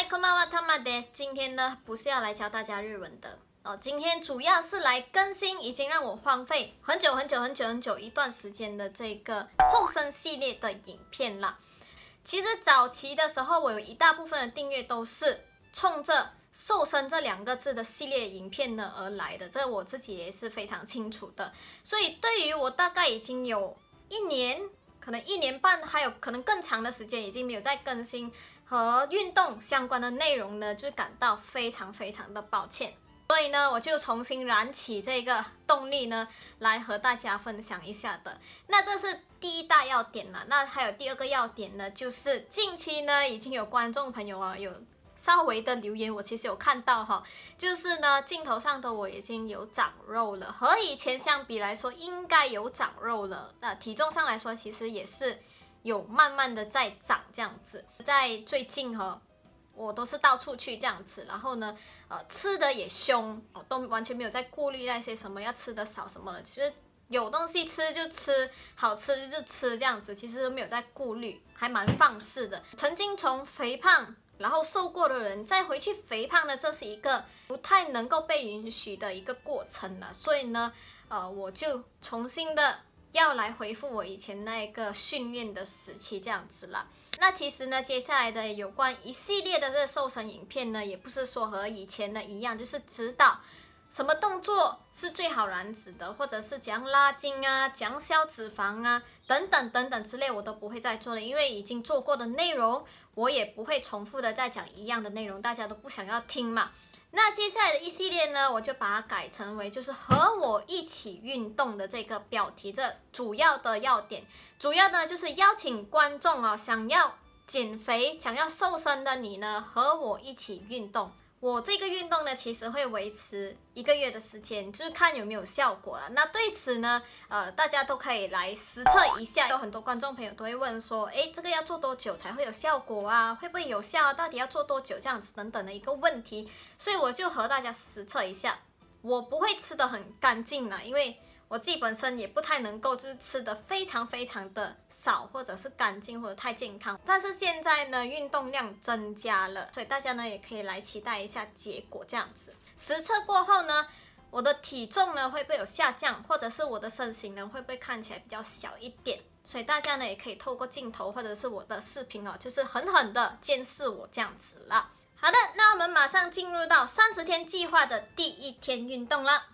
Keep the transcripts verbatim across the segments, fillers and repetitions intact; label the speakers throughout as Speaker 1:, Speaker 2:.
Speaker 1: 嗨，こんばんは、たまです。今天呢，不是要来教大家日文的哦，今天主要是来更新已经让我荒废很久很久很久很久一段时间的这个瘦身系列的影片啦。其实早期的时候，我有一大部分的订阅都是冲着瘦身这两个字的系列影片呢而来的，这我自己也是非常清楚的。所以对于我大概已经有一年。 可能一年半，还有可能更长的时间，已经没有再更新和运动相关的内容呢，就感到非常非常的抱歉。所以呢，我就重新燃起这个动力呢，来和大家分享一下的。那这是第一大要点了。那还有第二个要点呢，就是近期呢，已经有观众朋友啊有。 稍微的留言，我其实有看到哈，就是呢，镜头上的我已经有长肉了，和以前相比来说，应该有长肉了。那体重上来说，其实也是有慢慢的在长这样子。在最近哈，我都是到处去这样子，然后呢，呃，吃的也凶，都完全没有在顾虑那些什么要吃的少什么的，其实有东西吃就吃，好吃就吃这样子，其实都没有在顾虑，还蛮放肆的。曾经从肥胖。 然后瘦过的人再回去肥胖呢，这是一个不太能够被允许的一个过程了。所以呢，呃，我就重新的要来回复我以前那个训练的时期这样子啦。那其实呢，接下来的有关一系列的这个瘦身影片呢，也不是说和以前的一样，就是指导什么动作是最好燃脂的，或者是怎样拉筋啊、怎样消脂肪啊等等等等之类，我都不会再做了，因为已经做过的内容。 我也不会重复的再讲一样的内容，大家都不想要听嘛。那接下来的一系列呢，我就把它改成为就是和我一起运动的这个标题，这主要的要点，主要呢就是邀请观众啊，想要减肥、想要瘦身的你呢，和我一起运动。 我这个运动呢，其实会维持一个月的时间，就是看有没有效果了。那对此呢，呃，大家都可以来实测一下。有很多观众朋友都会问说，诶，这个要做多久才会有效果啊？会不会有效啊？到底要做多久？这样子等等的一个问题。所以我就和大家实测一下。我不会吃得很干净啦，因为 我自己本身也不太能够，就是吃的非常非常的少，或者是干净，或者太健康。但是现在呢，运动量增加了，所以大家呢也可以来期待一下结果。这样子实测过后呢，我的体重呢会不会有下降，或者是我的身形呢会不会看起来比较小一点？所以大家呢也可以透过镜头或者是我的视频哦，就是狠狠的监视我这样子啦。好的，那我们马上进入到三十天计划的第一天运动啦。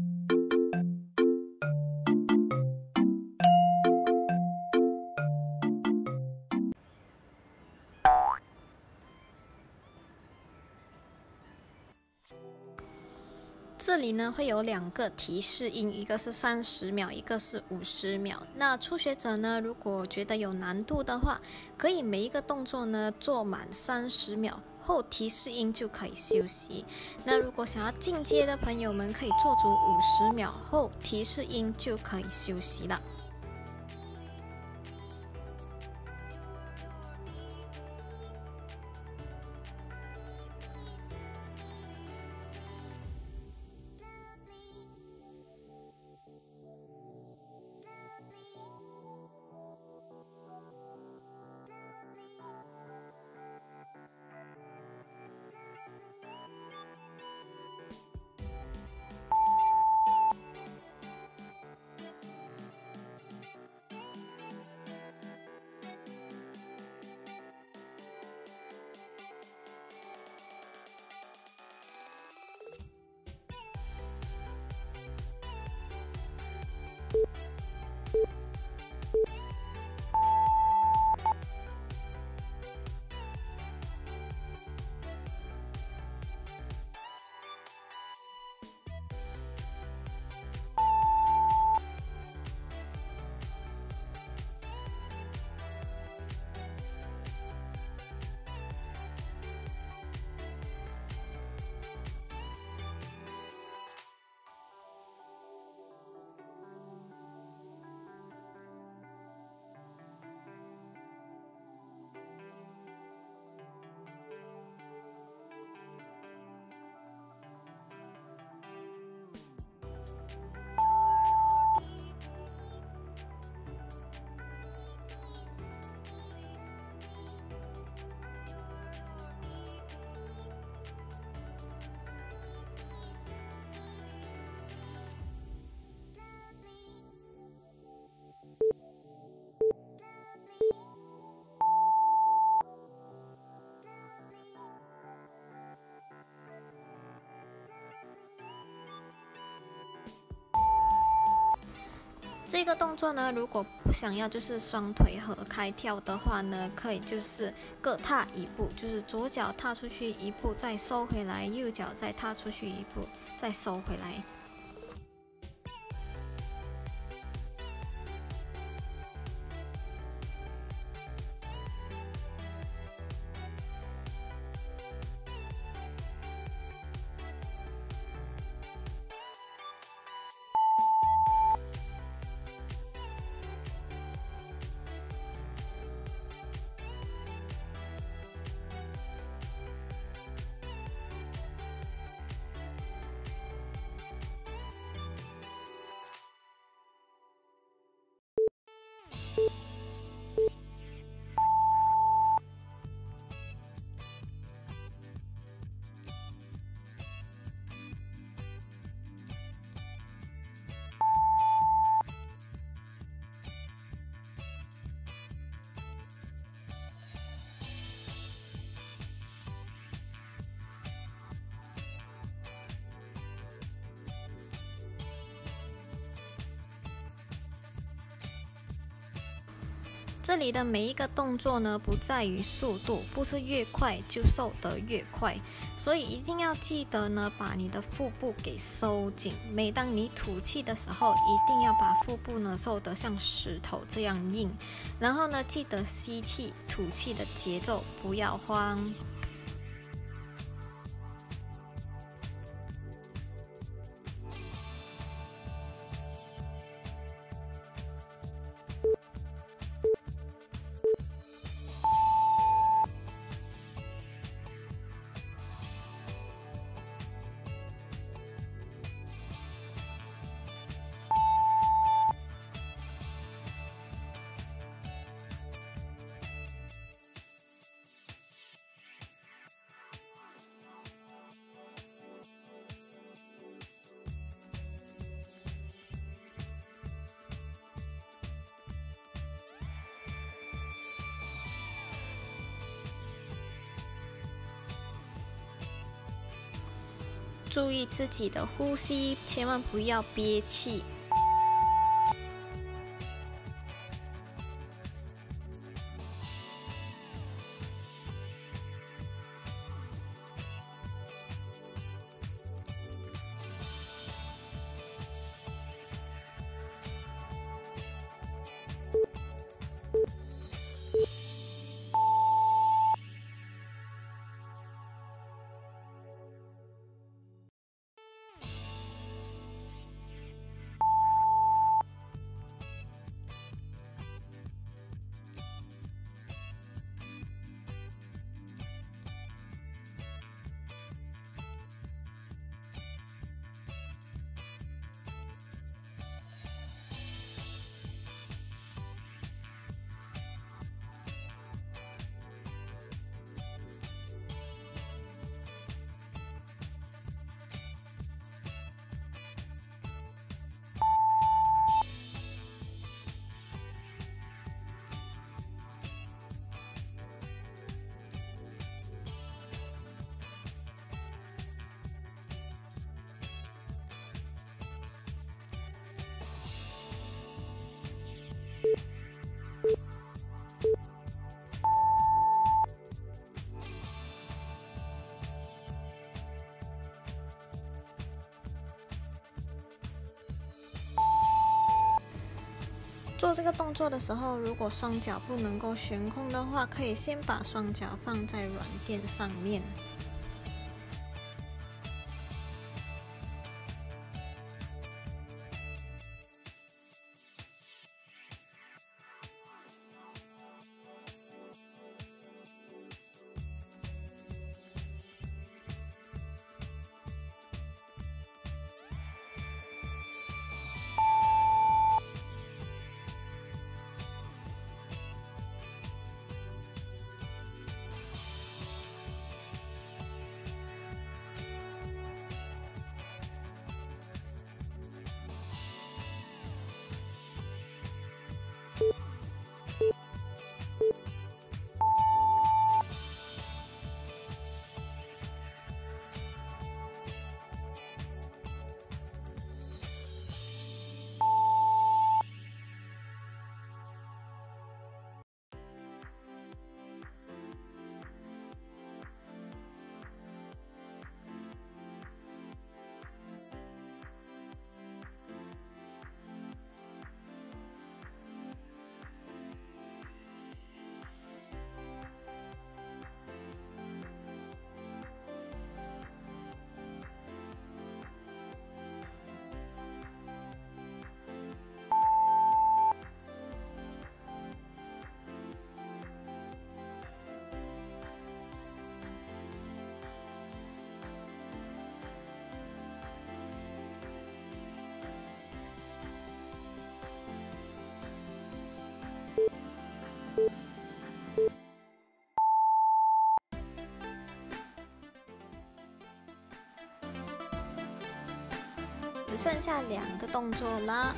Speaker 1: 这里呢会有两个提示音，一个是三十秒，一个是五十秒。那初学者呢，如果觉得有难度的话，可以每一个动作呢做满三十秒后提示音就可以休息。那如果想要进阶的朋友们，可以做足五十秒后提示音就可以休息了。 这个动作呢，如果不想要就是双腿合开跳的话呢，可以就是各踏一步，就是左脚踏出去一步，再收回来，右脚再踏出去一步，再收回来。这里的每一个动作呢，不在于速度，不是越快就瘦得越快，所以一定要记得呢，把你的腹部给收紧。每当你吐气的时候，一定要把腹部呢收得像石头这样硬，然后呢，记得吸气、吐气的节奏不要慌。注意自己的呼吸，千万不要憋气。做这个动作的时候，如果双脚不能够悬空的话，可以先把双脚放在软垫上面。 只剩下两个动作了。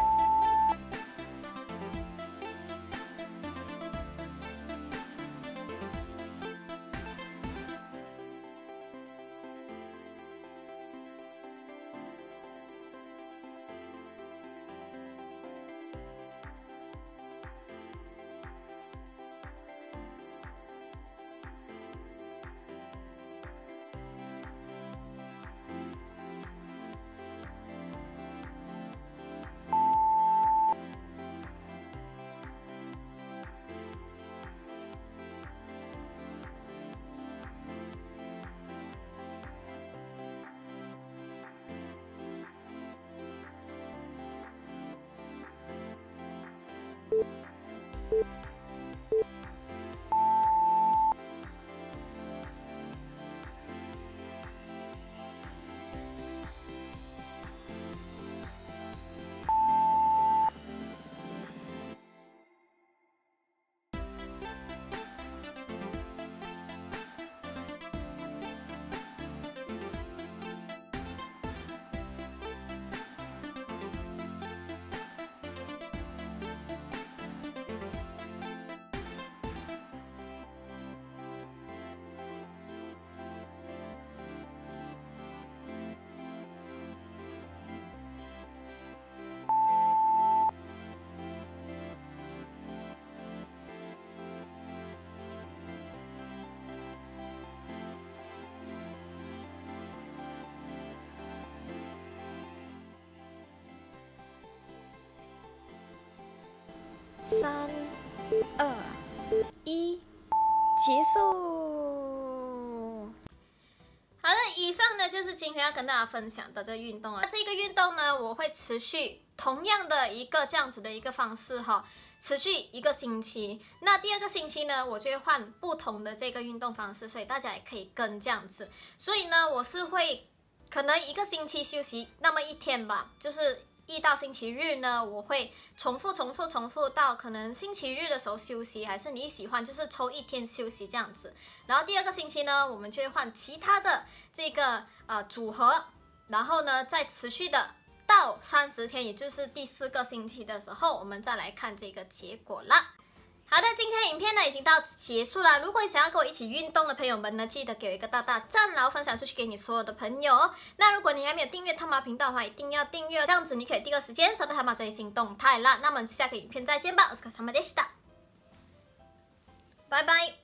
Speaker 1: 三、二、一，结束。好的，以上呢就是今天要跟大家分享的这个运动啊。这个运动呢，我会持续同样的一个这样子的一个方式哈，持续一个星期。那第二个星期呢，我就会换不同的这个运动方式，所以大家也可以跟这样子。所以呢，我是会可能一个星期休息那么一天吧，就是。一到星期日呢，我会重复、重复、重复到可能星期日的时候休息，还是你喜欢就是抽一天休息这样子。然后第二个星期呢，我们就会换其他的这个呃组合，然后呢再持续的到三十天，也就是第四个星期的时候，我们再来看这个结果啦。好的，今天影片呢已经到此结束了。如果你想要跟我一起运动的朋友们呢，记得给我一个大大赞，然后分享出去给你所有的朋友哦。那如果你还没有订阅汤马频道的话，一定要订阅，这样子你可以第一个时间收到汤马最新动态啦。那么下个影片再见吧，我是汤马でした，拜拜。